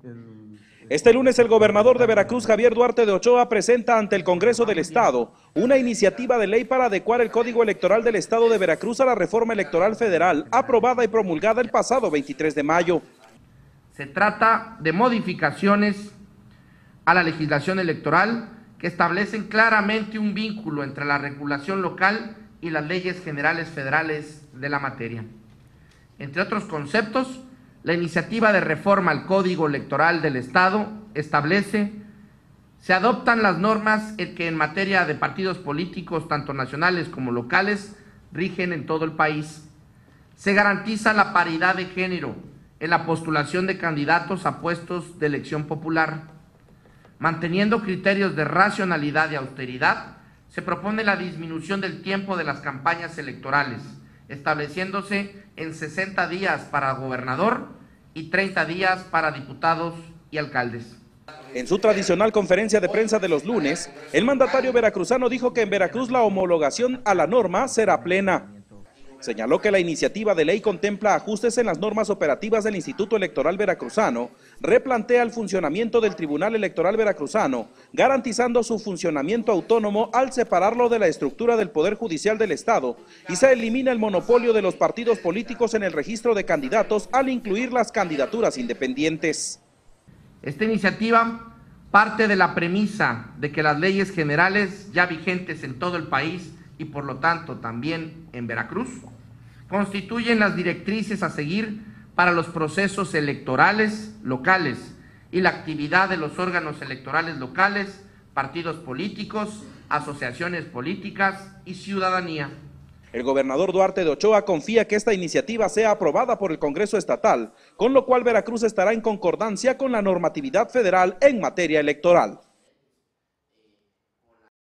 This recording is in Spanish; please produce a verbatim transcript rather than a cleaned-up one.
Este lunes el gobernador de Veracruz, Javier Duarte de Ochoa, presenta ante el Congreso del Estado una iniciativa de ley para adecuar el Código Electoral del Estado de Veracruz a la reforma electoral federal, aprobada y promulgada el pasado veintitrés de mayo. Se trata de modificaciones a la legislación electoral que establecen claramente un vínculo entre la regulación local y las leyes generales federales de la materia. Entre otros conceptos, la iniciativa de reforma al Código Electoral del Estado establece: se adoptan las normas que en materia de partidos políticos, tanto nacionales como locales, rigen en todo el país. Se garantiza la paridad de género en la postulación de candidatos a puestos de elección popular. Manteniendo criterios de racionalidad y austeridad, se propone la disminución del tiempo de las campañas electorales, estableciéndose en sesenta días para gobernador y treinta días para diputados y alcaldes. En su tradicional conferencia de prensa de los lunes, el mandatario veracruzano dijo que en Veracruz la homologación a la norma será plena. Señaló que la iniciativa de ley contempla ajustes en las normas operativas del Instituto Electoral Veracruzano, replantea el funcionamiento del Tribunal Electoral Veracruzano, garantizando su funcionamiento autónomo al separarlo de la estructura del Poder Judicial del Estado, y se elimina el monopolio de los partidos políticos en el registro de candidatos al incluir las candidaturas independientes. Esta iniciativa parte de la premisa de que las leyes generales ya vigentes en todo el país y por lo tanto también en Veracruz, constituyen las directrices a seguir para los procesos electorales locales y la actividad de los órganos electorales locales, partidos políticos, asociaciones políticas y ciudadanía. El gobernador Duarte de Ochoa confía que esta iniciativa sea aprobada por el Congreso Estatal, con lo cual Veracruz estará en concordancia con la normatividad federal en materia electoral.